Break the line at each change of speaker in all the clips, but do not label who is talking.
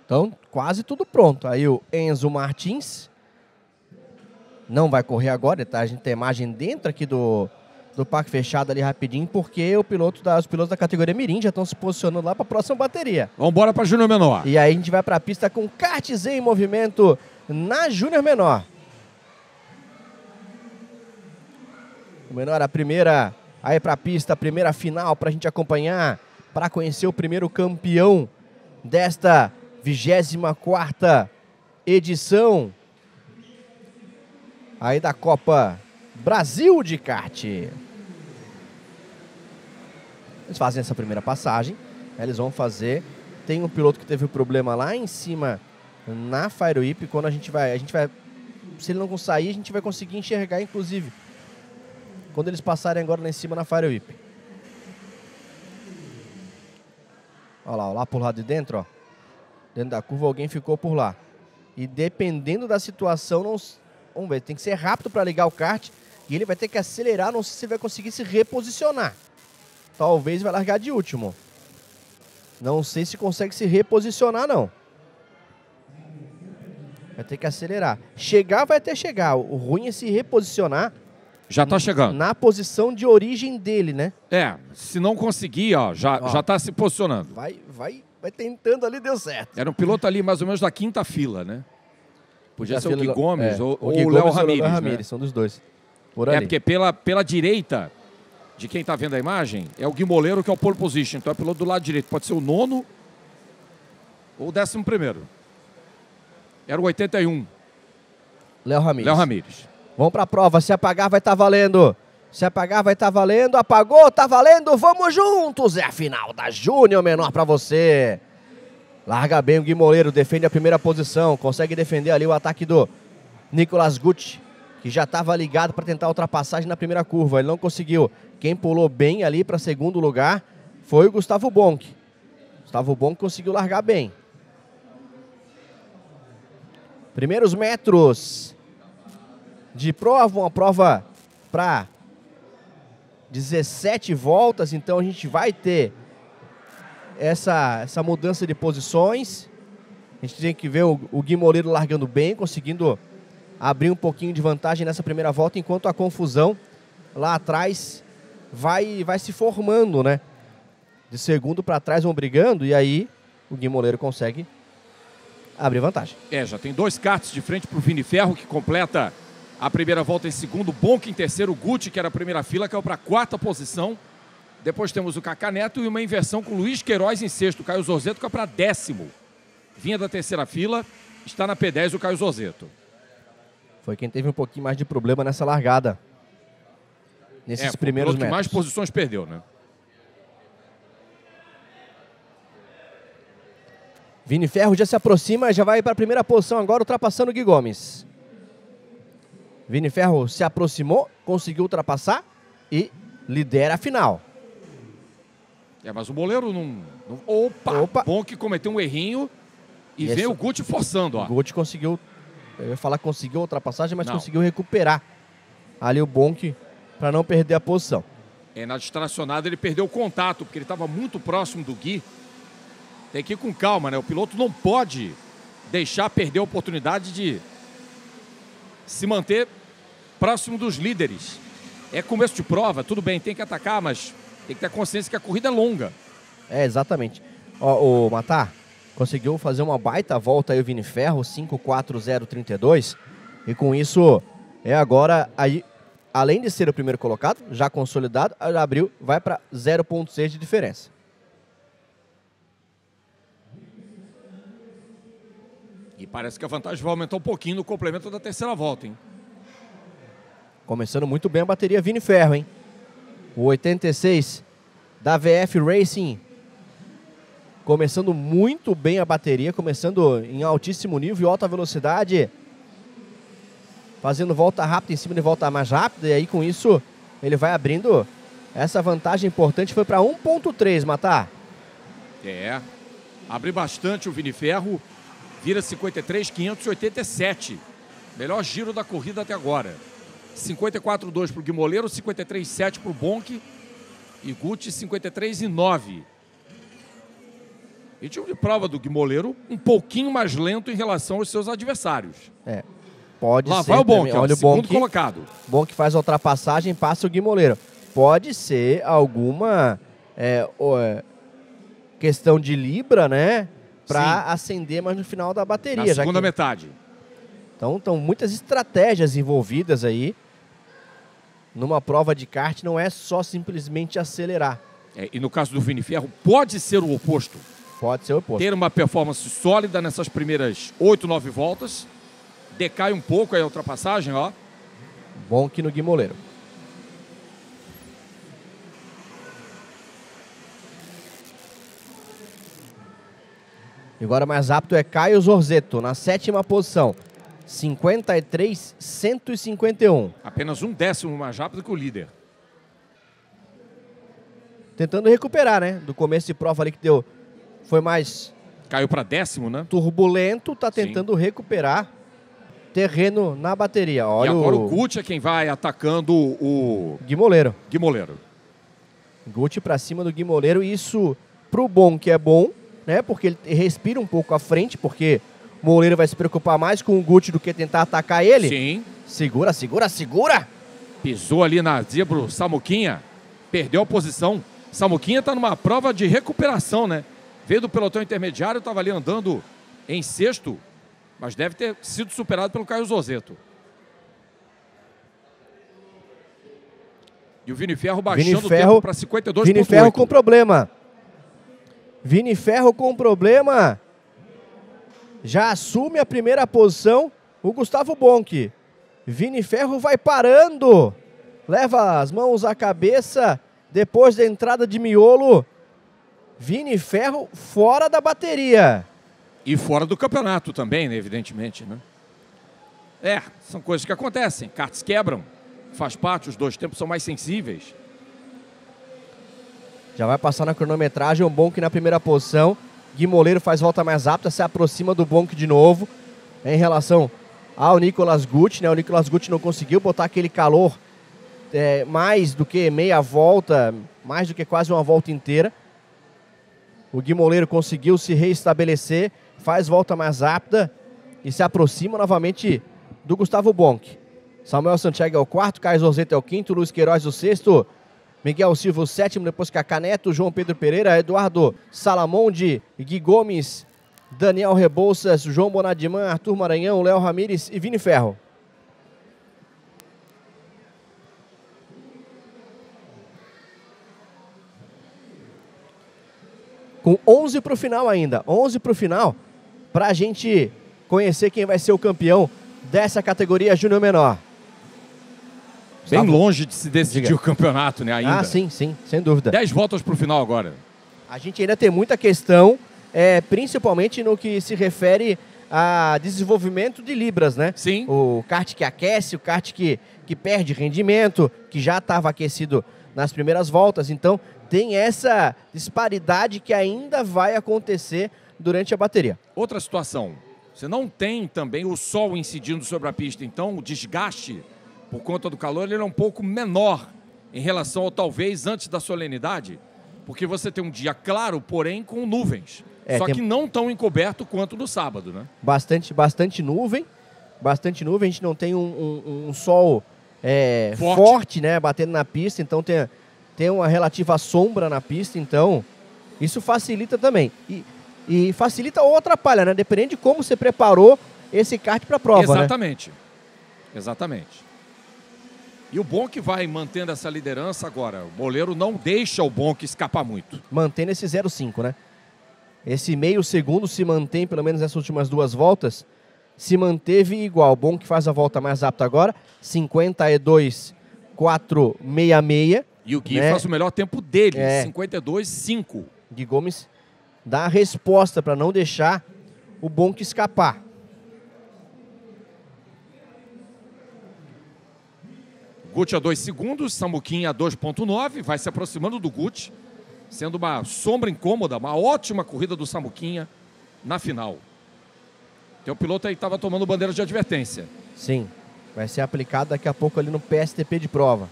Então, quase tudo pronto. Aí o Enzo Martins não vai correr agora, tá? A gente tem a imagem dentro aqui do parque fechado ali rapidinho, porque os pilotos da categoria Mirim já estão se posicionando lá para a próxima bateria.
Vamos embora para Júnior Menor.
E aí a gente vai para a pista com karts em movimento na Júnior Menor. O Menor, a primeira, aí para a pista, a primeira final para a gente acompanhar, para conhecer o primeiro campeão desta 24ª edição aí da Copa Brasil de Kart. Eles fazem essa primeira passagem, eles vão fazer. Tem um piloto que teve um problema lá em cima na Fire Whip. Quando a gente vai, se ele não sair, a gente vai conseguir enxergar, inclusive, quando eles passarem agora lá em cima na Fire Whip. Olha lá por lado de dentro, ó. Dentro da curva alguém ficou por lá. E dependendo da situação, vamos ver, tem que ser rápido para ligar o kart. E ele vai ter que acelerar, não sei se ele vai conseguir se reposicionar. Talvez vai largar de último. Não sei se consegue se reposicionar, não. Vai ter que acelerar. Chegar vai até chegar. O ruim é se reposicionar.
Já tá chegando.
Na posição de origem dele, né?
Se não conseguir, já tá se posicionando.
Vai tentando ali, deu certo.
Era um piloto ali mais ou menos da quinta fila, né? Podia ser o Gui
fila,
Gomes ou
o Gui
Léo
Gomes
Ramírez.
Léo Ramírez, são dos dois. Por ali.
Porque pela direita de quem tá vendo a imagem, é o Gui Moleiro, que é o pole position. Então é piloto do lado direito. Pode ser o 9º ou o 11º. Era o 81.
Léo
Ramírez.
Vamos para a prova. Se apagar, vai estar valendo. Se apagar, vai estar valendo. Apagou, tá valendo. Vamos juntos. É a final da Júnior Menor para você. Larga bem o Gui Moleiro. Defende a primeira posição. Consegue defender ali o ataque do Nicolas Gucci, que já estava ligado para tentar a ultrapassagem na primeira curva. Ele não conseguiu. Quem pulou bem ali para segundo lugar foi o Gustavo Bonk. Gustavo Bonk conseguiu largar bem. Primeiros metros de prova, uma prova para 17 voltas, então a gente vai ter essa mudança de posições. A gente tem que ver o Gui Moleiro largando bem, conseguindo abrir um pouquinho de vantagem nessa primeira volta, enquanto a confusão lá atrás vai se formando, né? De segundo para trás vão brigando, e aí o Gui Moleiro consegue abrir vantagem.
Já tem 2 karts de frente para o Vini Ferro, que completa a primeira volta em segundo. Bonk em terceiro. O Gucci, que era a primeira fila, caiu para a 4ª posição. Depois temos o Cacá Neto e uma inversão com o Luiz Queiroz em sexto. O Caio Zorzeto caiu para 10º. Vinha da terceira fila, está na P10 o Caio Zorzeto.
Foi quem teve um pouquinho mais de problema nessa largada. Nesses primeiros metros.
Mais posições perdeu, né?
Vini Ferro já se aproxima, já vai para a primeira posição agora, ultrapassando o Gui Gomes. Vini Ferro se aproximou, conseguiu ultrapassar e lidera a final.
Mas o Moleiro não... Opa! Bonk cometeu um errinho e veio o Gucci forçando, ó.
O Gucci conseguiu, eu ia falar que conseguiu a ultrapassagem, mas conseguiu recuperar ali o Bonk para não perder a posição.
Na distracionada ele perdeu o contato, porque ele estava muito próximo do Gui. Tem que ir com calma, né? O piloto não pode deixar perder a oportunidade de se manter próximo dos líderes. É começo de prova, tudo bem, tem que atacar, mas tem que ter consciência que a corrida é longa.
Exatamente. O Matar conseguiu fazer uma baita volta aí o Vini Ferro, 5.4032. E com isso, agora, aí, além de ser o primeiro colocado, já consolidado, abriu, vai para 0,6 de diferença.
E parece que a vantagem vai aumentar um pouquinho no complemento da terceira volta, hein?
Começando muito bem a bateria Vini Ferro, hein? O 86 da VF Racing. Começando muito bem a bateria, começando em altíssimo nível e alta velocidade. Fazendo volta rápida em cima de volta mais rápida. E aí com isso ele vai abrindo essa vantagem importante. Foi para 1,3, Matar.
Abre bastante o Vini Ferro. Vira 53.587. Melhor giro da corrida até agora. 54,2 para o Gui Moleiro, 53,7 para o Bonk. E Gucci, 53,9. Ritmo de prova do Guimoleiro um pouquinho mais lento em relação aos seus adversários.
Pode
Lá
ser.
vai o Bonk,
Olha o
segundo
Bonk.
colocado.
Bonk faz a ultrapassagem, passa o Guimoleiro. Pode ser alguma questão de libra, né? Para acender mais no final da bateria.
Na segunda metade.
Então, estão muitas estratégias envolvidas aí. Numa prova de kart não é só simplesmente acelerar.
E no caso do Vini Ferro, pode ser o oposto.
Pode ser o oposto.
Ter uma performance sólida nessas primeiras 8, 9 voltas. Decai um pouco aí a ultrapassagem, ó.
Bonk no Guimoleiro. E agora mais apto é Caio Zorzetto, na 7ª posição. 53,151.
Apenas 1/10 mais rápido que o líder.
Tentando recuperar, né? Do começo de prova ali que deu... Foi mais...
Caiu para 10º, né?
Turbulento, tá tentando recuperar terreno na bateria. Olha,
e agora o Gucci é quem vai atacando o...
Guimoleiro.
Guimoleiro.
Para cima do Guimoleiro. Isso pro Bonk é bom, né? Porque ele respira um pouco à frente, porque o Moleiro vai se preocupar mais com o Gucci do que tentar atacar ele.
Sim.
Segura, segura, segura!
Pisou ali na zebra Samuquinha. Perdeu a posição. Samuquinha tá numa prova de recuperação, né? Veio do pelotão intermediário, estava ali andando em sexto, mas deve ter sido superado pelo Caio Zorzetto. E o Vini Ferro baixando o tempo para 52,8.
Vini Ferro com problema. Vini Ferro com problema. Já assume a primeira posição o Gustavo Bonk. Vini Ferro vai parando. Leva as mãos à cabeça depois da entrada de miolo. Vini Ferro fora da bateria.
E fora do campeonato também, né, evidentemente, né? São coisas que acontecem. Karts quebram. Faz parte, os dois tempos são mais sensíveis.
Já vai passar na cronometragem, o Bonk na primeira posição. Guimoleiro faz volta mais rápida, se aproxima do Bonk de novo. Em relação ao Nicolas Gucci, né? O Nicolas Gucci não conseguiu botar aquele calor mais do que meia volta, mais do que quase uma volta inteira. O Guimoleiro conseguiu se reestabelecer, faz volta mais rápida e se aproxima novamente do Gustavo Bonk. Samuel Santiago é o quarto, Caio Zorzetto é o quinto, Luiz Queiroz o sexto, Miguel Silva o sétimo, depois Cacá Neto, João Pedro Pereira, Eduardo Salamonde, Gui Gomes, Daniel Rebouças, João Bonadiman, Arthur Maranhão, Léo Ramires e Vini Ferro. Com 11 para o final ainda, 11 para o final, para a gente conhecer quem vai ser o campeão dessa categoria júnior menor.
Bem longe de se decidir o campeonato, né, ainda.
Sim, sim, sem dúvida.
10 voltas para o final agora.
A gente ainda tem muita questão, principalmente no que se refere a desenvolvimento de libras, né?
Sim.
O kart que aquece, o kart que perde rendimento, que já estava aquecido nas primeiras voltas. Então, tem essa disparidade que ainda vai acontecer durante a bateria.
Outra situação, você não tem também o sol incidindo sobre a pista, então o desgaste por conta do calor ele é um pouco menor em relação ao talvez antes da solenidade, porque você tem um dia claro, porém com nuvens. Só que não tão encoberto quanto no sábado, né?
Bastante nuvem, a gente não tem um sol forte, né, batendo na pista, então tem uma relativa sombra na pista, então isso facilita também. E facilita ou atrapalha, né? Dependendo de como você preparou esse kart para a prova,
Exatamente. Né? Exatamente. E o Bonk vai mantendo essa liderança agora. O Moleiro não deixa o Bonk escapar muito.
Mantendo esse 0,5, né? Esse meio segundo se mantém, pelo menos nessas últimas duas voltas, se manteve igual. O Bonk faz a volta mais rápida agora, 52,466.
E o Gui faz o melhor tempo dele, 52,5.
Gui Gomes dá a resposta para não deixar o Bonk escapar.
Gucci a 2 segundos, Samuquinha a 2,9, vai se aproximando do Gucci, sendo uma sombra incômoda, uma ótima corrida do Samuquinha na final. Então o piloto aí estava tomando bandeira de advertência.
Sim, vai ser aplicado daqui a pouco ali no PSTP de prova.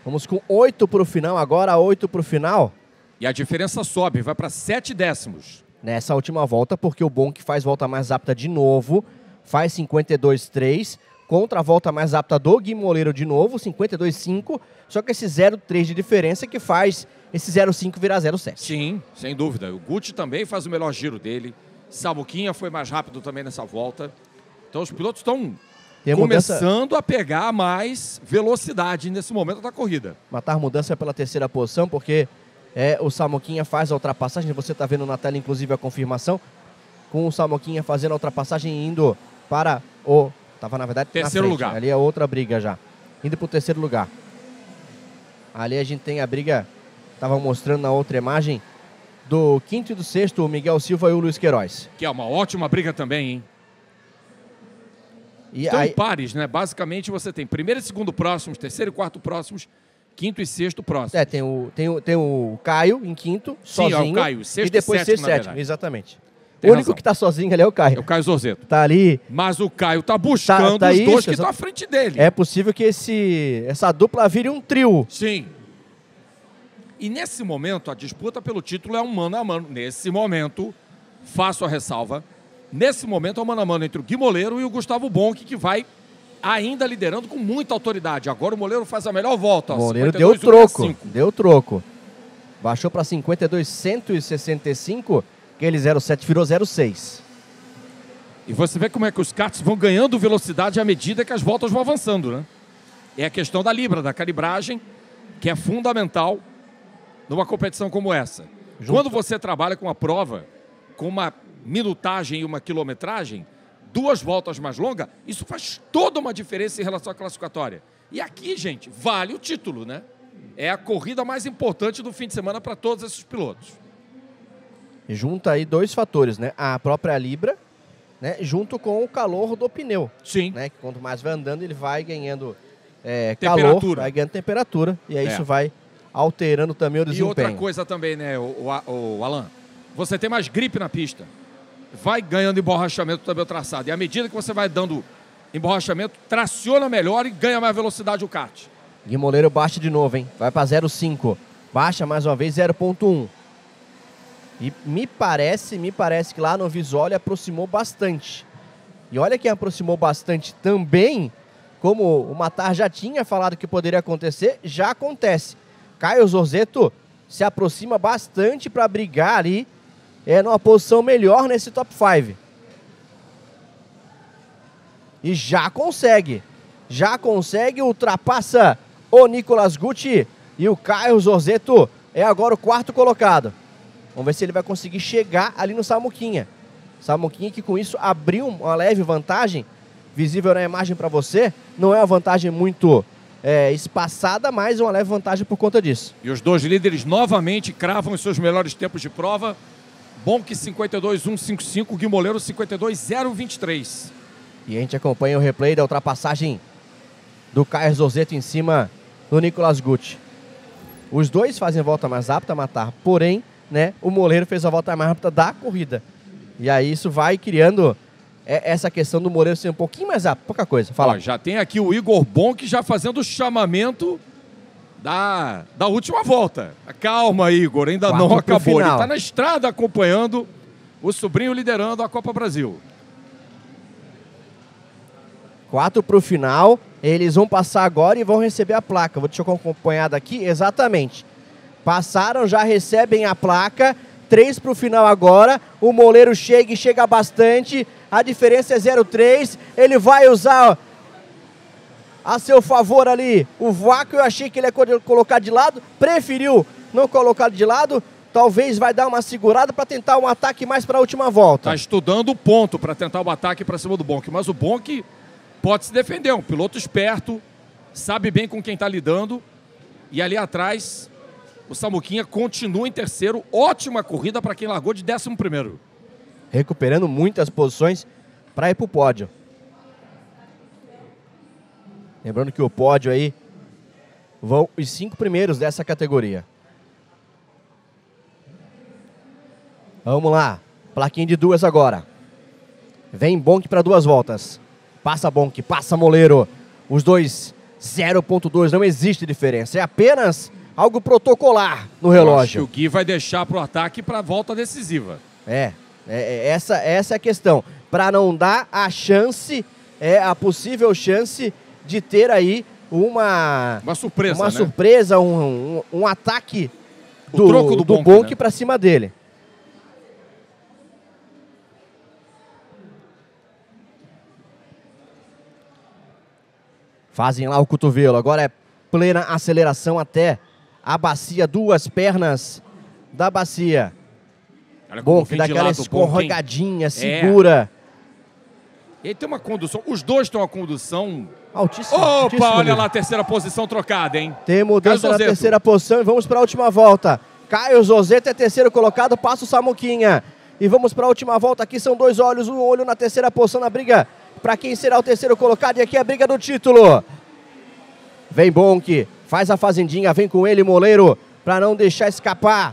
Vamos com 8 para o final agora, 8 para o final.
E a diferença sobe, vai para 7 décimos.
Nessa última volta, porque o Bonk faz volta mais rápida de novo, faz 52,3, contra a volta mais rápida do Gui Moleiro de novo, 52,5, só que esse 0,3 de diferença que faz esse 0,5 virar 0,7.
Sim, sem dúvida. O Guti também faz o melhor giro dele. Samuquinha foi mais rápido também nessa volta. Então os pilotos estão começando a pegar mais velocidade nesse momento da corrida.
Matar mudança pela terceira posição, porque o Samuquinha faz a ultrapassagem. Você está vendo na tela, inclusive, a confirmação. Com o Samuquinha fazendo a ultrapassagem e indo para o... Estava, na verdade,
terceiro
na frente.
lugar.
Ali é outra briga já. Indo para o terceiro lugar. Ali a gente tem a briga, estava mostrando na outra imagem, do quinto e do sexto, o Miguel Silva e o Luiz Queiroz.
Que é uma ótima briga também, hein?
E
então,
aí...
pares, né? Basicamente, você tem primeiro e segundo próximos, terceiro e quarto próximos, quinto e sexto próximos.
Tem o Caio em quinto,
sim,
sozinho.
É o Caio, sexto
e depois
e sétimo,
sexto e sétimo, exatamente.
Tem
o único
razão.
que está sozinho ali é o Caio.
É o Caio Zorzeto.
Tá ali.
Mas o Caio tá buscando os dois que estão à frente dele.
É possível que essa dupla vire um trio.
Sim. E nesse momento, a disputa pelo título é um mano a mano. Nesse momento, faço a ressalva, nesse momento é um mano a mano entre o Gui Moleiro e o Gustavo Bonk, que vai ainda liderando com muita autoridade. Agora o Moleiro faz a melhor volta.
O Moleiro deu troco. Baixou para 52,165, aquele 0,7 virou 0,6.
E você vê como é que os karts vão ganhando velocidade à medida que as voltas vão avançando, né? É a questão da libra, da calibragem, que é fundamental numa competição como essa. Quando você trabalha com uma prova, com uma minutagem e uma quilometragem, 2 voltas mais longas, isso faz toda uma diferença em relação à classificatória. E aqui, gente, vale o título, né? É a corrida mais importante do fim de semana para todos esses pilotos.
Junta aí 2 fatores, né? A própria libra, né? Junto com o calor do pneu.
Sim.
Né? Que quanto mais vai andando, ele vai ganhando
calor,
vai ganhando temperatura. E aí isso vai alterando também o desempenho.
E outra coisa também, né, o Alan? Você tem mais gripe na pista. Vai ganhando emborrachamento também o traçado. E à medida que você vai dando emborrachamento, traciona melhor e ganha mais velocidade o kart.
Gui Moleiro baixa de novo, hein? Vai para 0,5. Baixa mais uma vez 0,1. E me parece que lá no visual ele aproximou bastante. E olha quem aproximou bastante também, como o Matar já tinha falado que poderia acontecer, já acontece. Caio Zorzeto se aproxima bastante para brigar ali numa posição melhor nesse top 5. E já consegue, ultrapassa o Nicolas Guti e o Caio Zorzeto é agora o 4º colocado. Vamos ver se ele vai conseguir chegar ali no Samuquinha. Samuquinha que com isso abriu uma leve vantagem, visível na imagem para você. Não é uma vantagem muito espaçada, mas uma leve vantagem por conta disso.
E os 2 líderes novamente cravam os seus melhores tempos de prova. Bonk 52,155, Gui Moleiro 52,023.
E a gente acompanha o replay da ultrapassagem do Caio Zorzeto em cima do Nicolas Guti. Os dois fazem volta mais rápida, Matar, porém, né, o Moleiro fez a volta mais rápida da corrida. E aí isso vai criando essa questão do Moleiro ser um pouquinho mais rápido, pouca coisa. Fala.
Ó, já tem aqui o Igor Bonk já fazendo o chamamento da última volta. Calma, Igor, ainda não acabou. Ele está na estrada acompanhando o sobrinho liderando a Copa Brasil.
4 para o final, eles vão passar agora e vão receber a placa. Deixa eu acompanhar daqui, exatamente. Passaram, já recebem a placa, 3 para o final agora, o Moleiro chega e chega bastante, a diferença é 0,3, ele vai usar a seu favor ali o vácuo, eu achei que ele ia colocar de lado, preferiu não colocar de lado, talvez vai dar uma segurada para tentar um ataque mais para a última volta.
Está estudando o ponto para tentar o ataque para cima do Bonk, mas o Bonk pode se defender, um piloto esperto, sabe bem com quem está lidando, e ali atrás o Samuquinha continua em terceiro, ótima corrida para quem largou de 11º.
Recuperando muitas posições para ir para o pódio. Lembrando que o pódio aí vão os 5 primeiros dessa categoria. Vamos lá, plaquinha de 2 agora. Vem Bonk para 2 voltas. Passa Bonk, passa Moleiro. Os dois 0,2, não existe diferença. É apenas algo protocolar no
Eu acho
relógio.
que o Gui vai deixar para o ataque para a volta decisiva.
Essa é a questão. Para não dar a chance, a possível chance de ter aí uma
surpresa,
uma
né?
surpresa, um ataque
O troco do Bonk,
Bonk
né?
para cima dele. Fazem lá o cotovelo. Agora é plena aceleração até a bacia, duas pernas da bacia.
Olha como
Bonk
vem
dá
de
aquela
lado o Bonk, hein?
escorregadinha, segura.
Ele tem uma condução, os dois têm uma condução.
Altíssimo.
Opa,
altíssimo
olha
nível.
lá a terceira posição trocada, hein?
Tem mudança
Caio
na
Zozetto.
terceira posição e vamos para a última volta. Caio Zozetto é terceiro colocado, passa o Samuquinha. E vamos para a última volta. Aqui são dois olhos, um olho na terceira posição na briga para quem será o terceiro colocado. E aqui é a briga do título. Vem Bonk, faz a fazendinha, vem com ele Moleiro para não deixar escapar.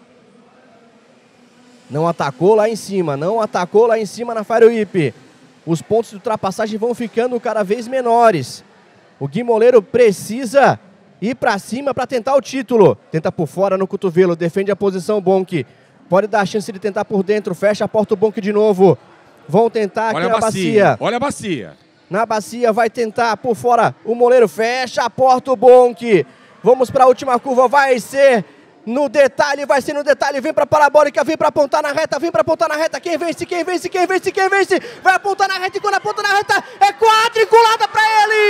Não atacou lá em cima, na Fire Whip. Os pontos de ultrapassagem vão ficando cada vez menores. O Gui Moleiro precisa ir para cima para tentar o título. Tenta por fora no cotovelo, defende a posição Bonk. Pode dar a chance de tentar por dentro, fecha a porta o Bonk de novo. Vão tentar aqui na bacia.
Olha a bacia.
Na bacia vai tentar por fora o Moleiro, fecha a porta o Bonk. Vamos para a última curva, vai ser no detalhe, vem para a parabólica, vem para apontar na reta, quem vence, vai apontar na reta e quando aponta na reta é quadriculada para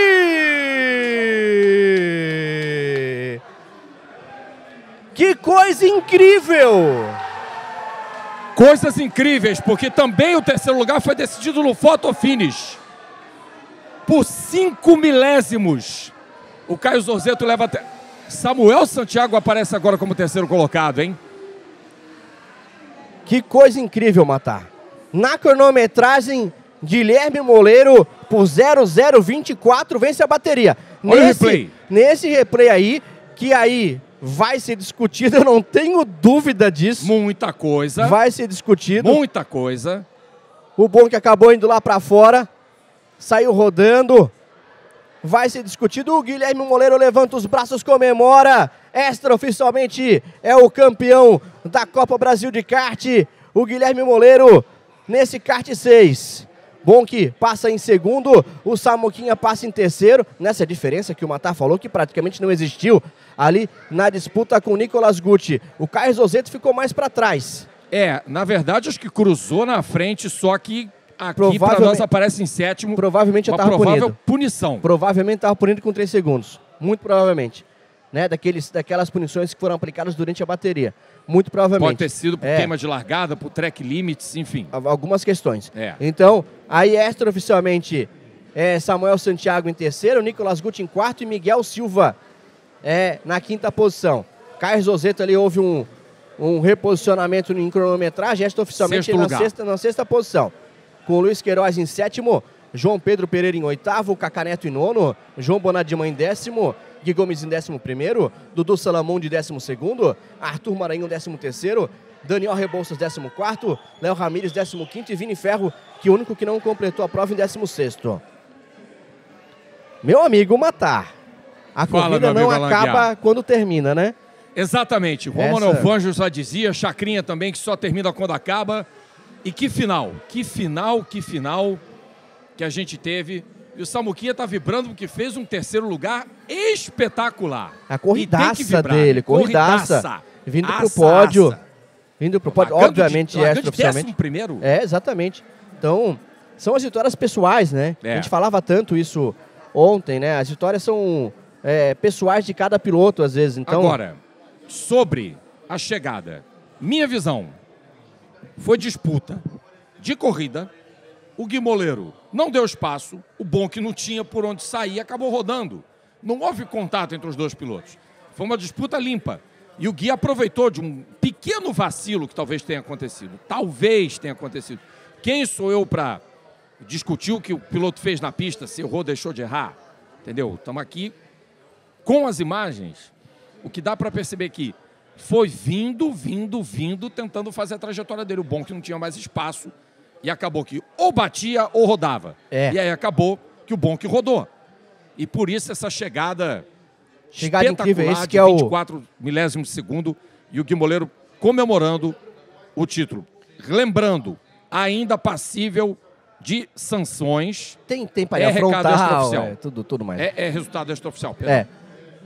ele! Que coisa incrível!
Coisas incríveis, porque também o terceiro lugar foi decidido no photo finish. Por 5 milésimos. O Caio Zozetto leva até... Samuel Santiago aparece agora como terceiro colocado, hein?
Que coisa incrível, Matar. Na cronometragem, Guilherme Moleiro, por 0,024, vence a bateria.
Olha o replay.
Nesse replay aí, que aí vai ser discutido, eu não tenho dúvida disso.
Muita coisa.
Vai ser discutido.
Muita coisa.
O Bonk acabou indo lá para fora, saiu rodando. Vai ser discutido, o Guilherme Moleiro levanta os braços, comemora, extraoficialmente é o campeão da Copa Brasil de kart, o Guilherme Moleiro nesse kart 6. Bonk passa em segundo, o Samuquinha passa em terceiro, nessa diferença que o Matar falou que praticamente não existiu ali na disputa com o Nicolas Gucci. O Caio Zozetto ficou mais para trás.
Na verdade acho que cruzou na frente, só que... Aqui para nós aparece em sétimo.
Provavelmente
uma
estava
provável
punido.
Punição.
Provavelmente estava punido com 3 segundos. Muito provavelmente. Né? Daquelas punições que foram aplicadas durante a bateria. Muito provavelmente.
Pode ter sido por queima de largada, por track limits, enfim.
Algumas questões. Então, aí extraoficialmente Samuel Santiago em terceiro, Nicolas Gucci em quarto e Miguel Silva na quinta posição. Caio Zozetto ali houve um reposicionamento em cronometragem, extraoficialmente na sexta posição. Com Luiz Queiroz em sétimo, João Pedro Pereira em oitavo, Cacá Neto em nono, João Bonadima em décimo, Gui Gomes em 11º, Dudu Salamão de 12º, Arthur Maranhão 13º, Daniel Rebouças 14º, Léo Ramírez 15º e Vini Ferro, que é o único que não completou a prova em 16º. Meu amigo Matar, a corrida não acaba quando termina, né?
Exatamente, Juan Manuel Fangio já dizia, Chacrinha também, que só termina quando acaba. E que final que a gente teve. E o Samuquinha tá vibrando porque fez um terceiro lugar espetacular.
A corridaça dele, corridaça. Vindo pro pódio. Obviamente,
extraoficialmente. Primeiro.
Exatamente. Então, são as vitórias pessoais, né? A gente falava tanto isso ontem, né? As vitórias são pessoais de cada piloto, às vezes. Então...
Agora, sobre a chegada, minha visão... Foi disputa de corrida, o Gui Moleiro não deu espaço, o Bonk não tinha por onde sair, acabou rodando. Não houve contato entre os dois pilotos. Foi uma disputa limpa. E o Gui aproveitou de um pequeno vacilo que talvez tenha acontecido. Quem sou eu para discutir o que o piloto fez na pista, se errou, deixou de errar? Entendeu? Estamos aqui com as imagens. O que dá para perceber aqui foi vindo, tentando fazer a trajetória dele. O Bonk não tinha mais espaço e acabou que ou batia ou rodava. E aí acabou que o Bonk rodou. E por isso essa chegada
incrível, esse
de
que é o
24 milésimos de segundo e o Gui Moleiro comemorando o título. Lembrando, ainda passível de sanções.
tem para
recado
afrontar,
extraoficial.
tudo mais.
É resultado extraoficial, perdão.
É.